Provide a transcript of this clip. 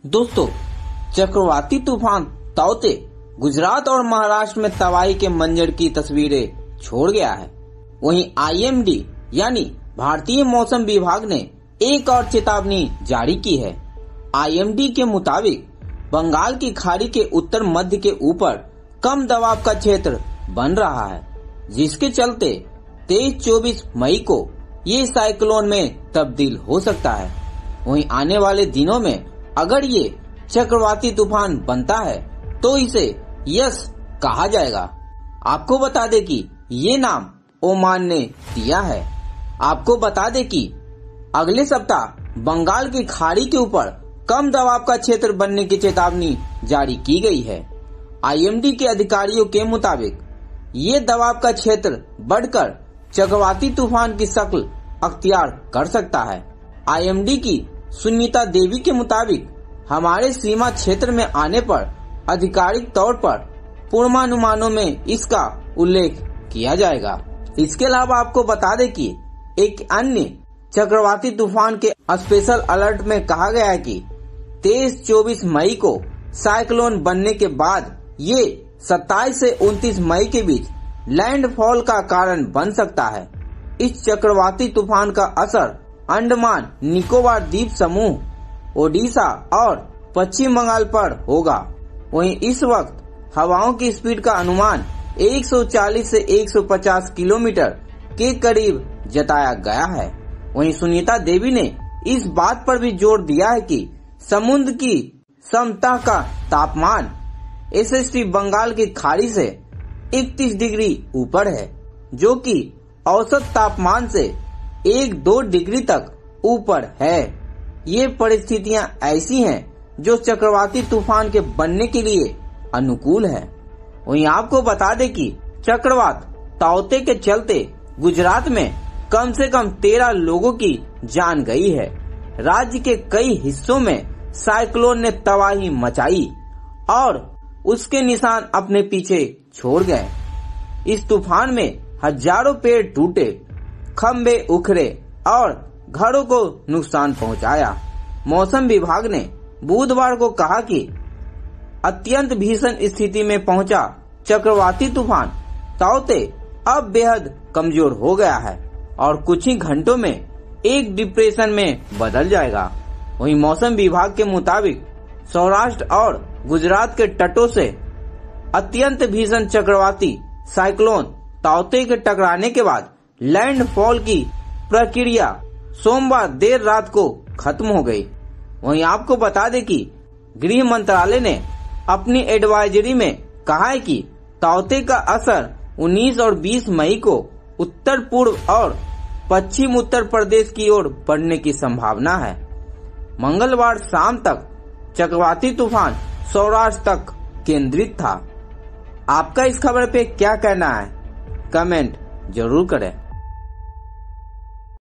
दोस्तों, चक्रवाती तूफान ताउते गुजरात और महाराष्ट्र में तबाही के मंजर की तस्वीरें छोड़ गया है। वहीं IMD यानी भारतीय मौसम विभाग ने एक और चेतावनी जारी की है। IMD के मुताबिक बंगाल की खाड़ी के उत्तर मध्य के ऊपर कम दबाव का क्षेत्र बन रहा है, जिसके चलते 23-24 मई को ये साइक्लोन में तब्दील हो सकता है। वहीं आने वाले दिनों में अगर ये चक्रवाती तूफान बनता है तो इसे यस कहा जाएगा। आपको बता दें कि ये नाम ओमान ने दिया है। आपको बता दें कि अगले सप्ताह बंगाल की खाड़ी के ऊपर कम दबाव का क्षेत्र बनने की चेतावनी जारी की गई है। IMD के अधिकारियों के मुताबिक ये दबाव का क्षेत्र बढ़कर चक्रवाती तूफान की शक्ल अख्तियार कर सकता है। IMD की सुनीता देवी के मुताबिक हमारे सीमा क्षेत्र में आने पर आधिकारिक तौर पर पूर्वानुमानों में इसका उल्लेख किया जाएगा। इसके अलावा आपको बता दें कि एक अन्य चक्रवाती तूफान के स्पेशल अलर्ट में कहा गया है कि 23-24 मई को साइक्लोन बनने के बाद ये 27 से 29 मई के बीच लैंडफॉल का कारण बन सकता है। इस चक्रवाती तूफान का असर अंडमान निकोबार द्वीप समूह, ओडिशा और पश्चिम बंगाल पर होगा। वहीं इस वक्त हवाओं की स्पीड का अनुमान 140 से 150 किलोमीटर के करीब जताया गया है। वहीं सुनीता देवी ने इस बात पर भी जोर दिया है कि समुद्र की समतल का तापमान SST बंगाल की खाड़ी से 31 डिग्री ऊपर है, जो कि औसत तापमान से 1-2 डिग्री तक ऊपर है। ये परिस्थितियां ऐसी हैं जो चक्रवाती तूफान के बनने के लिए अनुकूल है। वहीं आपको बता दें कि चक्रवात ताउते के चलते गुजरात में कम से कम 13 लोगों की जान गई है। राज्य के कई हिस्सों में साइक्लोन ने तबाही मचाई और उसके निशान अपने पीछे छोड़ गए। इस तूफान में हजारों पेड़ टूटे, खंबे उखड़े और घरों को नुकसान पहुंचाया। मौसम विभाग ने बुधवार को कहा कि अत्यंत भीषण स्थिति में पहुंचा चक्रवाती तूफान ताउते अब बेहद कमजोर हो गया है और कुछ ही घंटों में एक डिप्रेशन में बदल जाएगा। वहीं मौसम विभाग के मुताबिक सौराष्ट्र और गुजरात के तटों से अत्यंत भीषण चक्रवाती साइक्लोन ताउते के टकराने के बाद लैंडफॉल की प्रक्रिया सोमवार देर रात को खत्म हो गई। वहीं आपको बता दें कि गृह मंत्रालय ने अपनी एडवाइजरी में कहा है कि ताउते का असर 19 और 20 मई को उत्तर पूर्व और पश्चिम उत्तर प्रदेश की ओर बढ़ने की संभावना है। मंगलवार शाम तक चक्रवाती तूफान सौराष्ट्र तक केंद्रित था। आपका इस खबर पे क्या कहना है? कमेंट जरूर करें।